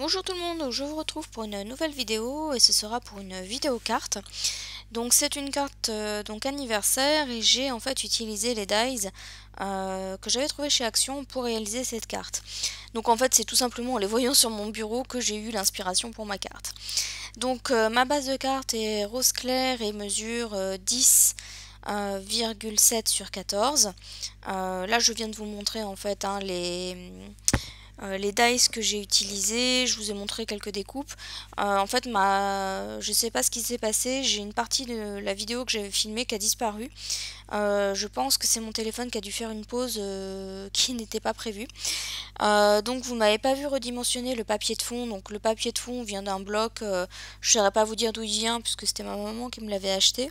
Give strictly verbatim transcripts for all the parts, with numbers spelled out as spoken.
Bonjour tout le monde, je vous retrouve pour une nouvelle vidéo et ce sera pour une vidéo carte. Donc c'est une carte euh, donc anniversaire et j'ai en fait utilisé les dies euh, que j'avais trouvé chez Action pour réaliser cette carte. Donc en fait c'est tout simplement en les voyant sur mon bureau que j'ai eu l'inspiration pour ma carte. Donc euh, ma base de carte est rose clair et mesure euh, dix virgule sept sur quatorze. Euh, là je viens de vous montrer en fait hein, les euh, les dice que j'ai utilisés, je vous ai montré quelques découpes. Euh, en fait, ma... je sais pas ce qui s'est passé, j'ai une partie de la vidéo que j'avais filmée qui a disparu. Euh, je pense que c'est mon téléphone qui a dû faire une pause euh, qui n'était pas prévue. Euh, donc vous m'avez pas vu redimensionner le papier de fond. Donc le papier de fond vient d'un bloc, euh, je ne saurais pas vous dire d'où il vient puisque c'était ma maman qui me l'avait acheté.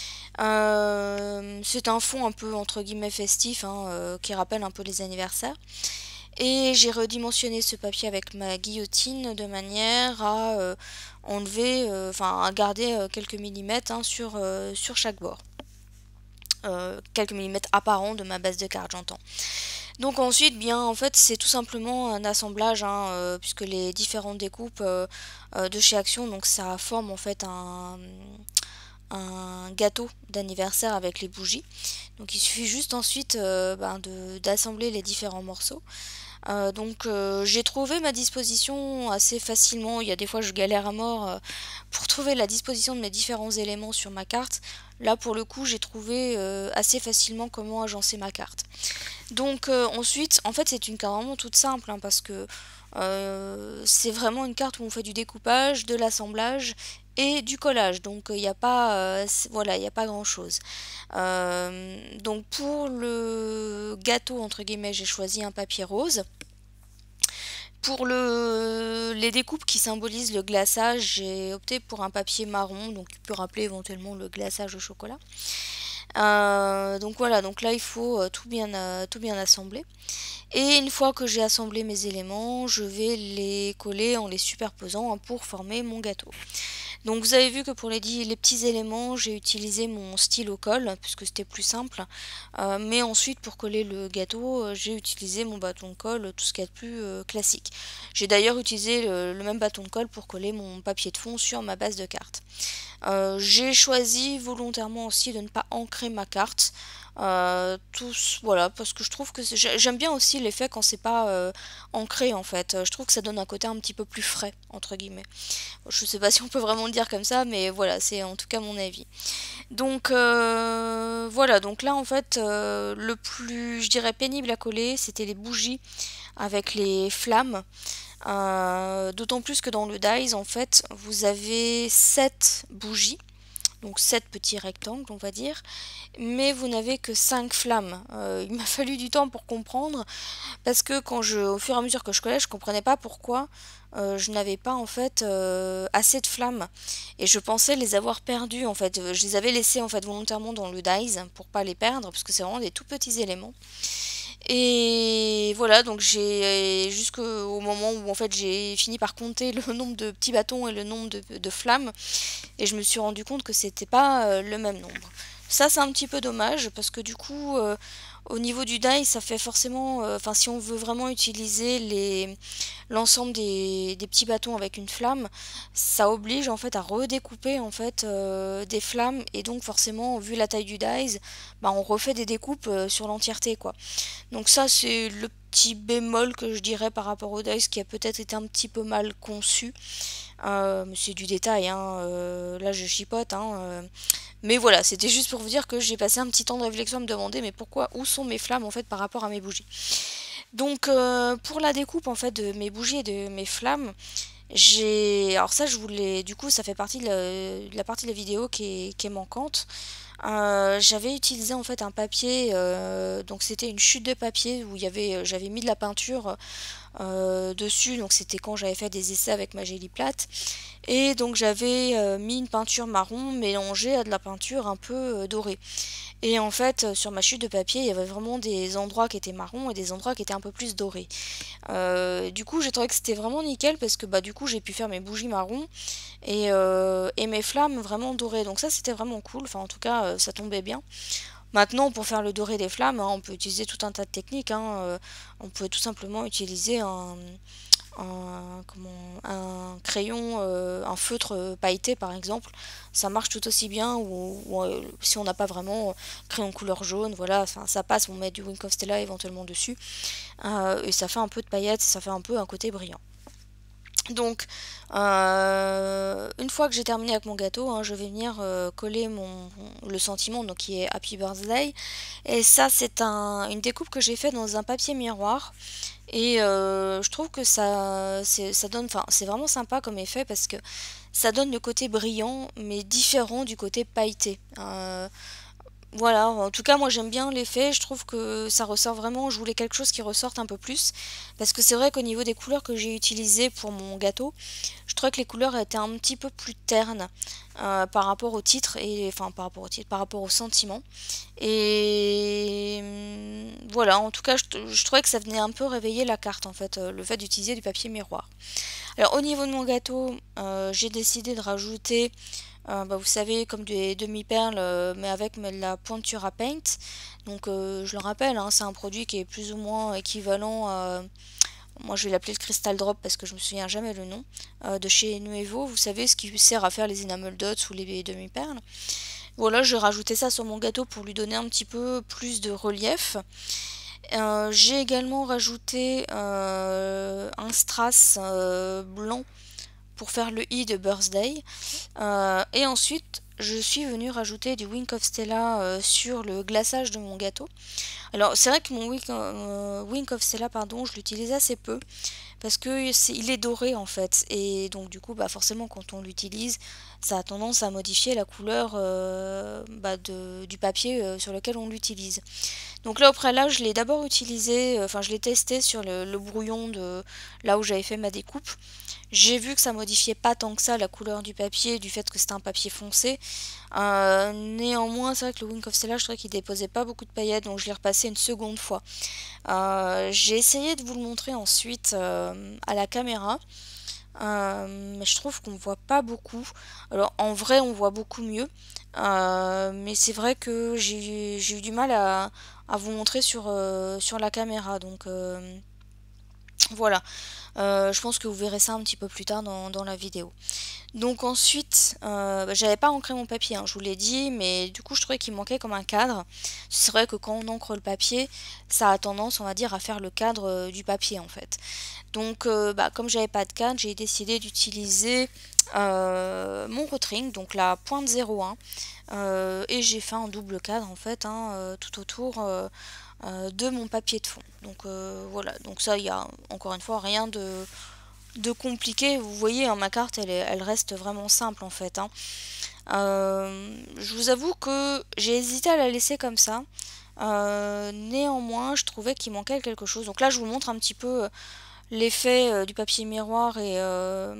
Euh, c'est un fond un peu entre guillemets festif hein, euh, qui rappelle un peu les anniversaires. Et j'ai redimensionné ce papier avec ma guillotine de manière à euh, enlever, euh, enfin à garder euh, quelques millimètres hein, sur, euh, sur chaque bord. Euh, quelques millimètres apparents de ma base de carte, j'entends. Donc ensuite, bien en fait, c'est tout simplement un assemblage, hein, euh, puisque les différentes découpes euh, euh, de chez Action, donc ça forme en fait un, un gâteau d'anniversaire avec les bougies. Donc il suffit juste ensuite euh, ben, d'assembler les différents morceaux. Euh, donc euh, j'ai trouvé ma disposition assez facilement. Il y a des fois je galère à mort euh, pour trouver la disposition de mes différents éléments sur ma carte. Là pour le coup j'ai trouvé euh, assez facilement comment agencer ma carte. Donc euh, ensuite, en fait c'est une carte vraiment toute simple hein, parce que euh, c'est vraiment une carte où on fait du découpage, de l'assemblage et du collage. Donc il n'y a pas euh, voilà, il n'y a pas grand chose. Euh, donc pour le gâteau entre guillemets, j'ai choisi un papier rose. Pour le, les découpes qui symbolisent le glaçage, j'ai opté pour un papier marron, donc qui peut rappeler éventuellement le glaçage au chocolat. Euh, donc voilà, donc là il faut euh, tout bien, euh, tout bien assembler. Et une fois que j'ai assemblé mes éléments, je vais les coller en les superposant hein, pour former mon gâteau. Donc vous avez vu que pour les, les petits éléments, j'ai utilisé mon stylo colle, puisque c'était plus simple. Euh, mais ensuite, pour coller le gâteau, euh, j'ai utilisé mon bâton de colle, tout ce qu'il y a de plus euh, classique. J'ai d'ailleurs utilisé le, le même bâton de colle pour coller mon papier de fond sur ma base de carte. Euh, j'ai choisi volontairement aussi de ne pas ancrer ma carte. Euh, tous, voilà, parce que je trouve que j'aime bien aussi l'effet quand c'est pas euh, ancré en fait. Je trouve que ça donne un côté un petit peu plus frais, entre guillemets. Je sais pas si on peut vraiment le dire comme ça, mais voilà, c'est en tout cas mon avis. Donc euh, voilà, donc là en fait, euh, le plus, je dirais, pénible à coller, c'était les bougies avec les flammes. Euh, D'autant plus que dans le dies, en fait, vous avez sept bougies. Donc sept petits rectangles on va dire, mais vous n'avez que cinq flammes. Euh, il m'a fallu du temps pour comprendre, parce que quand je, au fur et à mesure que je collais, je comprenais pas pourquoi euh, je n'avais pas en fait euh, assez de flammes, et je pensais les avoir perdues en fait. Je les avais laissées en fait volontairement dans le dies pour pas les perdre, parce que c'est vraiment des tout petits éléments. Et voilà, donc j'ai jusqu'au moment où en fait j'ai fini par compter le nombre de petits bâtons et le nombre de, de flammes, et je me suis rendu compte que c'était pas euh, le même nombre. Ça c'est un petit peu dommage parce que du coup euh, au niveau du die ça fait forcément, enfin euh, si on veut vraiment utiliser les l'ensemble des, des petits bâtons avec une flamme, ça oblige en fait à redécouper en fait euh, des flammes, et donc forcément vu la taille du dies, bah, on refait des découpes euh, sur l'entièreté quoi. Donc ça c'est le petit bémol que je dirais par rapport au dice qui a peut-être été un petit peu mal conçu. Euh, c'est du détail, hein, euh, là je chipote, hein, euh, mais voilà, c'était juste pour vous dire que j'ai passé un petit temps de réflexion à me demander mais pourquoi, où sont mes flammes en fait par rapport à mes bougies. Donc euh, pour la découpe en fait de mes bougies et de mes flammes, j'ai, alors ça je voulais, du coup ça fait partie de la, de la partie de la vidéo qui est, qui est manquante. Euh, j'avais utilisé en fait un papier, euh, donc c'était une chute de papier où il y avait, j'avais mis de la peinture euh, dessus, donc c'était quand j'avais fait des essais avec ma Gelli plate, et donc j'avais euh, mis une peinture marron mélangée à de la peinture un peu euh, dorée. Et en fait, euh, sur ma chute de papier, il y avait vraiment des endroits qui étaient marrons et des endroits qui étaient un peu plus dorés. Euh, du coup, j'ai trouvé que c'était vraiment nickel parce que bah du coup, j'ai pu faire mes bougies marron et, euh, et mes flammes vraiment dorées. Donc ça, c'était vraiment cool. Enfin, en tout cas, euh, ça tombait bien. Maintenant, pour faire le doré des flammes, hein, on peut utiliser tout un tas de techniques. Hein. Euh, on peut tout simplement utiliser un, un, comment, un crayon, euh, un feutre euh, pailleté par exemple, ça marche tout aussi bien, ou, ou, euh, si on n'a pas vraiment crayon couleur jaune, voilà, enfin, ça passe, on met du Wink of Stella éventuellement dessus, euh, et ça fait un peu de paillettes, ça fait un peu un côté brillant. Donc, euh, une fois que j'ai terminé avec mon gâteau, hein, je vais venir euh, coller mon, le sentiment, donc qui est Happy Birthday. Et ça, c'est un, une découpe que j'ai fait dans un papier miroir. Et euh, je trouve que ça, c'est, ça donne, enfin, c'est vraiment sympa comme effet parce que ça donne le côté brillant, mais différent du côté pailleté. Euh, voilà, en tout cas moi j'aime bien l'effet, je trouve que ça ressort vraiment, je voulais quelque chose qui ressorte un peu plus, parce que c'est vrai qu'au niveau des couleurs que j'ai utilisées pour mon gâteau, je trouvais que les couleurs étaient un petit peu plus ternes euh, par rapport au titre, et enfin par rapport au titre, par rapport au sentiment. Et hum, voilà, en tout cas je, je trouvais que ça venait un peu réveiller la carte en fait, euh, le fait d'utiliser du papier miroir. Alors au niveau de mon gâteau, euh, j'ai décidé de rajouter euh, bah, vous savez, comme des demi-perles, euh, mais avec mais de la pointure à paint. Donc, euh, je le rappelle, hein, c'est un produit qui est plus ou moins équivalent à... Moi, je vais l'appeler le Crystal Drop parce que je me souviens jamais le nom. euh, de chez Nuevo, vous savez, ce qui sert à faire les enamel dots ou les demi-perles. Voilà, j'ai rajouté ça sur mon gâteau pour lui donner un petit peu plus de relief. Euh, j'ai également rajouté euh, un strass euh, blanc pour faire le i de Birthday. Euh, et ensuite, je suis venue rajouter du Wink of Stella euh, sur le glaçage de mon gâteau. Alors, c'est vrai que mon Wink, euh, Wink of Stella, pardon, je l'utilise assez peu parce que c'est, il est doré en fait. Et donc, du coup, bah, forcément, quand on l'utilise, ça a tendance à modifier la couleur euh, bah, de, du papier euh, sur lequel on l'utilise. Donc là, au préalable, je l'ai d'abord utilisé, euh, enfin, je l'ai testé sur le, le brouillon de là où j'avais fait ma découpe. J'ai vu que ça modifiait pas tant que ça la couleur du papier, du fait que c'était un papier foncé. Euh, néanmoins, c'est vrai que le Wink of Stella, je trouvais qu'il déposait pas beaucoup de paillettes, donc je l'ai repassé une seconde fois. Euh, j'ai essayé de vous le montrer ensuite euh, à la caméra, euh, mais je trouve qu'on voit pas beaucoup. Alors en vrai, on voit beaucoup mieux, euh, mais c'est vrai que j'ai j'ai eu du mal à, à vous montrer sur, euh, sur la caméra, donc euh, voilà. Euh, je pense que vous verrez ça un petit peu plus tard dans, dans la vidéo. Donc ensuite, euh, bah, j'avais pas ancré mon papier, hein, je vous l'ai dit, mais du coup je trouvais qu'il manquait comme un cadre. C'est vrai que quand on ancre le papier, ça a tendance, on va dire, à faire le cadre euh, du papier en fait. Donc euh, bah, comme j'avais pas de cadre, j'ai décidé d'utiliser euh, mon Rotring, donc la pointe zéro un, euh, et j'ai fait un double cadre en fait, hein, euh, tout autour euh, euh, de mon papier de fond. Donc euh, voilà, donc ça il y a encore une fois rien de de compliqué. Vous voyez, hein, ma carte, elle, est- elle reste vraiment simple en fait, hein. Euh, je vous avoue que j'ai hésité à la laisser comme ça. Euh, néanmoins, je trouvais qu'il manquait quelque chose. Donc là, je vous montre un petit peu euh, l'effet euh, du papier miroir et euh,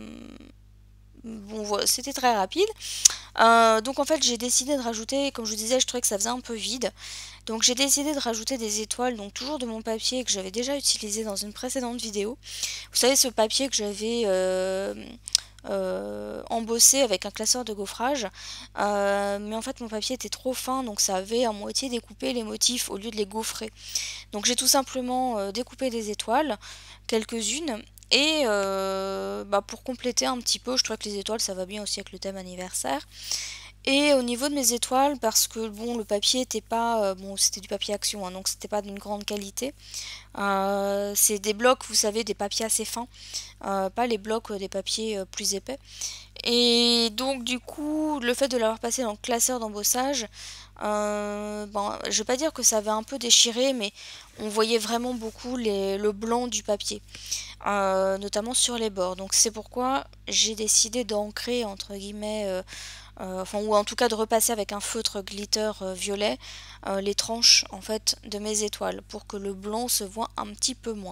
bon, voilà, c'était très rapide. Euh, donc en fait, j'ai décidé de rajouter, comme je vous disais, je trouvais que ça faisait un peu vide. Donc j'ai décidé de rajouter des étoiles, donc toujours de mon papier que j'avais déjà utilisé dans une précédente vidéo. Vous savez, ce papier que j'avais euh, euh, embossé avec un classeur de gaufrage, euh, mais en fait mon papier était trop fin, donc ça avait à moitié découpé les motifs au lieu de les gaufrer. Donc j'ai tout simplement euh, découpé des étoiles, quelques-unes, et euh, bah, pour compléter un petit peu, je trouve que les étoiles ça va bien aussi avec le thème anniversaire. Et au niveau de mes étoiles, parce que bon, le papier était pas, euh, bon, c'était du papier action, hein, donc c'était pas d'une grande qualité. Euh, c'est des blocs, vous savez, des papiers assez fins, euh, pas les blocs euh, des papiers euh, plus épais. Et donc du coup, le fait de l'avoir passé dans le classeur d'embossage, euh, bon, je vais pas dire que ça avait un peu déchiré, mais on voyait vraiment beaucoup les- le blanc du papier, euh, notamment sur les bords. Donc c'est pourquoi j'ai décidé d'ancrer entre guillemets euh, euh, enfin, ou en tout cas de repasser avec un feutre glitter euh, violet euh, les tranches en fait de mes étoiles pour que le blanc se voit un petit peu moins.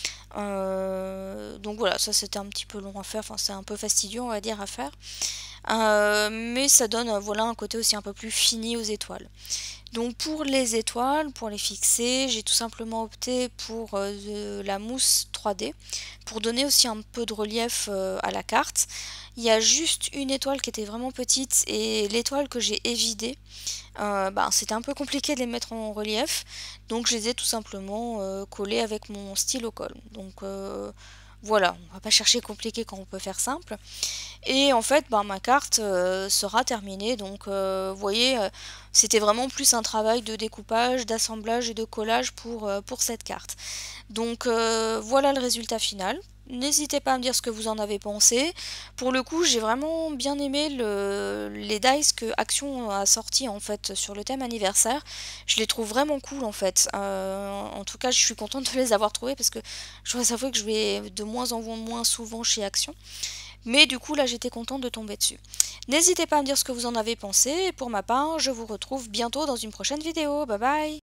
Euh, donc voilà, ça c'était un petit peu long à faire, enfin c'est un peu fastidieux on va dire à faire. Euh, mais ça donne euh, voilà un côté aussi un peu plus fini aux étoiles. Donc pour les étoiles, pour les fixer, j'ai tout simplement opté pour euh, de la mousse trois D pour donner aussi un peu de relief euh, à la carte. Il y a juste une étoile qui était vraiment petite et l'étoile que j'ai évidée, euh, bah, c'était un peu compliqué de les mettre en relief. Donc je les ai tout simplement euh, collées avec mon stylo colle. Donc euh, Voilà, on va pas chercher compliqué quand on peut faire simple. Et en fait, ben, ma carte euh, sera terminée. Donc, euh, vous voyez, euh, c'était vraiment plus un travail de découpage, d'assemblage et de collage pour, euh, pour cette carte. Donc, euh, voilà le résultat final. N'hésitez pas à me dire ce que vous en avez pensé. Pour le coup, j'ai vraiment bien aimé le, les dice que Action a sorti en fait sur le thème anniversaire. Je les trouve vraiment cool en fait. Euh, en tout cas, je suis contente de les avoir trouvés parce que je dois avouer que je vais de moins en moins souvent chez Action. Mais du coup, là, j'étais contente de tomber dessus. N'hésitez pas à me dire ce que vous en avez pensé. Et pour ma part, je vous retrouve bientôt dans une prochaine vidéo. Bye bye!